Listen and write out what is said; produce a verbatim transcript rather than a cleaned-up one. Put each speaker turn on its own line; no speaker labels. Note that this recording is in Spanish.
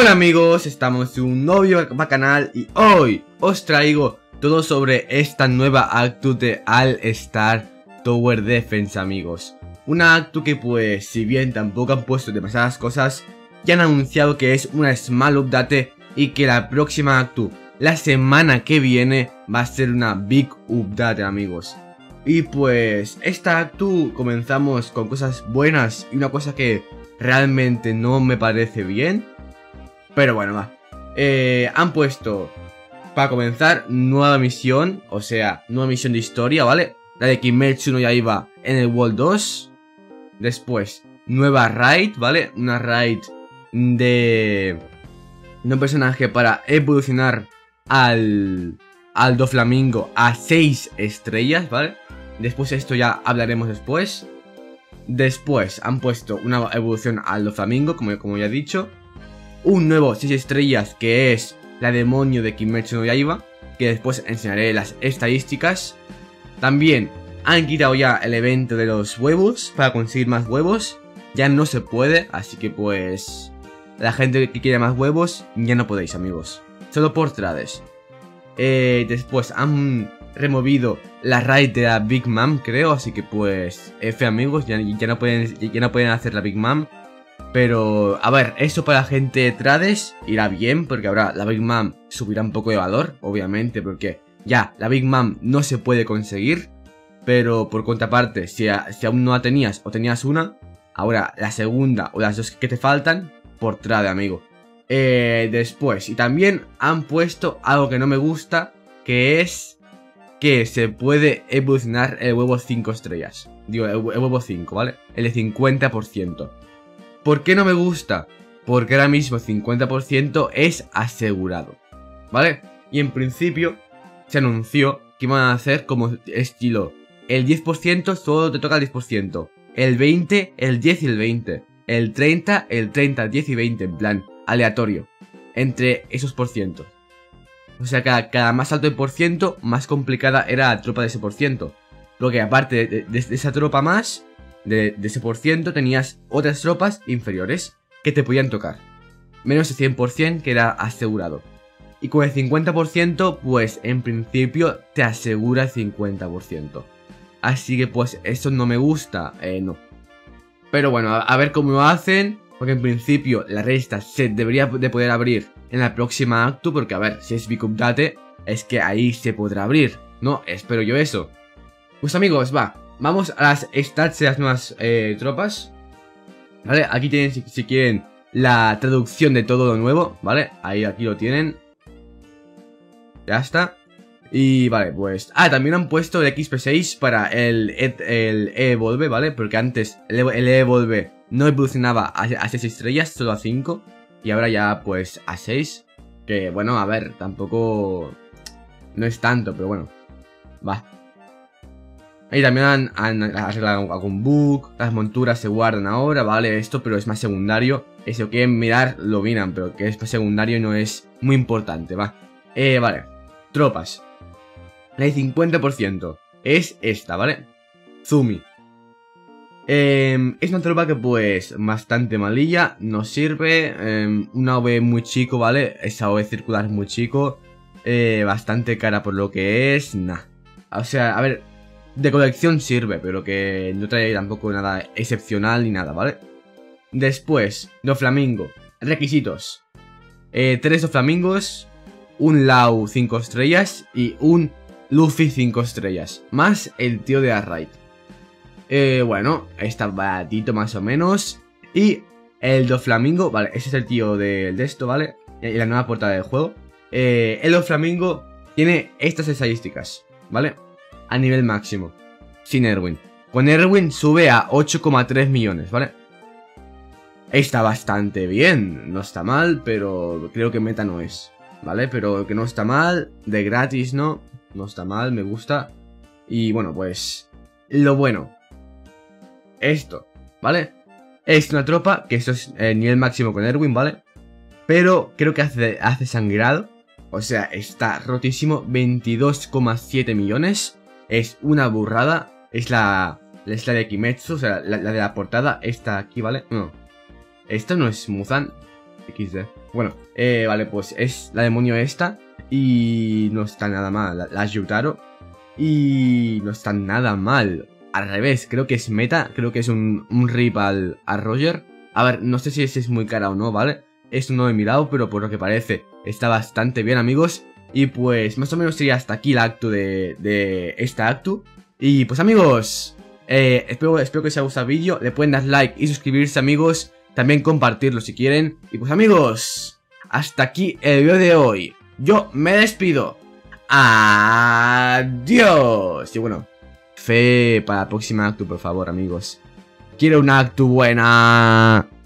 Hola amigos, estamos en un nuevo video para canal y hoy os traigo todo sobre esta nueva actu de All Star Tower Defense, amigos. Una actu que, pues, si bien tampoco han puesto demasiadas cosas, ya han anunciado que es una small update y que la próxima actu, la semana que viene, va a ser una big update, amigos. Y pues, esta actu comenzamos con cosas buenas y una cosa que realmente no me parece bien. Pero bueno, va. Eh, han puesto, para comenzar, nueva misión. O sea, nueva misión de historia, ¿vale? La de Kimetsu no Yaiba en el World dos. Después, nueva raid, ¿vale? Una raid de... de un personaje para evolucionar al... al Doflamingo a seis estrellas, ¿vale? Después esto ya hablaremos después. Después han puesto una evolución al Doflamingo, como, como ya he dicho. Un nuevo seis estrellas que es la demonio de Kimetsu no Yaiba, que después enseñaré las estadísticas. También han quitado ya el evento de los huevos para conseguir más huevos. Ya no se puede, así que pues la gente que quiere más huevos ya no podéis, amigos. Solo por trades. Eh, después han removido la raid de la Big Mom, creo, así que pues F, amigos, ya, ya, no pueden, ya no pueden hacer la Big Mom. Pero, a ver, eso para la gente de trades irá bien, porque ahora la Big Mom subirá un poco de valor, obviamente, porque ya, la Big Mom no se puede conseguir. Pero, por contraparte, si, a, si aún no la tenías o tenías una, ahora la segunda o las dos que te faltan, por trade, amigo. Eh, después, y también han puesto algo que no me gusta, que es que se puede evolucionar el huevo cinco estrellas. Digo, el, el huevo cinco, ¿vale? El de cincuenta por ciento. ¿Por qué no me gusta? Porque ahora mismo cincuenta por ciento es asegurado, ¿vale? Y en principio se anunció que iban a hacer como estilo el diez por ciento solo te toca el diez por ciento, el veinte, el diez y el veinte, el treinta, el treinta, diez y veinte, en plan aleatorio, entre esos por cientos. O sea, cada, cada más alto el por ciento, más complicada era la tropa de ese por ciento. Porque aparte de, de, de esa tropa más... De, de ese por ciento tenías otras tropas inferiores que te podían tocar. Menos el cien por ciento que era asegurado. Y con el cincuenta por ciento pues en principio te asegura el cincuenta por ciento. Así que pues eso no me gusta, eh, no. Pero bueno, a, a ver cómo lo hacen. Porque en principio la resta se debería de poder abrir en la próxima actu. Porque a ver, si es Big Update es que ahí se podrá abrir, ¿no? Espero yo eso. Pues amigos, va. Vamos a las stats de las nuevas eh, tropas. ¿Vale? Aquí tienen, si, si quieren, la traducción de todo lo nuevo. ¿Vale? Ahí, aquí lo tienen. Ya está. Y vale, pues... Ah, también han puesto el X P seis para el, el E-Evolve, ¿vale? Porque antes el E-Evolve no evolucionaba a, a seis estrellas, solo a cinco. Y ahora ya, pues, a seis. Que, bueno, a ver, tampoco... No es tanto, pero bueno. Va. Y también han, han arreglado algún bug. Las monturas se guardan ahora, vale, esto, pero es más secundario. Y si lo quieren mirar, lo miran, pero que es más secundario y no es muy importante, va. Eh, vale. Tropas. La de cincuenta por ciento es esta, ¿vale? Zumi. Eh, es una tropa que, pues, bastante malilla. No sirve. Eh, una O V muy chico, ¿vale? Esa O V circular es muy chico. Eh, bastante cara por lo que es. Nah. O sea, a ver... De colección sirve, pero que no trae tampoco nada excepcional ni nada, ¿vale? Después, Doflamingo. Requisitos. Eh, tres Doflamingos, un Lau cinco estrellas y un Luffy cinco estrellas. Más el tío de la raid. Eh, bueno, está baratito más o menos. Y el Doflamingo, vale, ese es el tío de, de esto, ¿vale? Y la nueva portada del juego. Eh, el Doflamingo tiene estas estadísticas, ¿vale? A nivel máximo, sin Erwin. Con Erwin sube a ocho coma tres millones, ¿vale? Está bastante bien, no está mal, pero creo que meta no es, ¿vale? Pero que no está mal, de gratis, ¿no? No está mal, me gusta. Y bueno, pues, lo bueno. Esto, ¿vale? Es una tropa, que esto es el nivel máximo con Erwin, ¿vale? Pero creo que hace, hace sangrado. O sea, está rotísimo, veintidós coma siete millones. Es una burrada. Es la, es la de Kimetsu, o sea, la, la de la portada. Esta aquí, ¿vale? No. Esto no es Muzan. equis de. Bueno, eh, vale, pues es la demonio esta. Y no está nada mal. La, la Yutaro. Y no está nada mal. Al revés, creo que es meta. Creo que es un, un rip al, a Roger. A ver, no sé si ese es muy cara o no, ¿vale? Esto no lo he mirado, pero por lo que parece está bastante bien, amigos. Y pues más o menos sería hasta aquí la actu de, de esta actu. Y pues amigos, eh, espero, espero que os haya gustado el vídeo. Le pueden dar like y suscribirse, amigos. También compartirlo si quieren. Y pues amigos, hasta aquí el vídeo de hoy. Yo me despido. Adiós. Y bueno, fe para la próxima actu, por favor, amigos. Quiero una actu buena.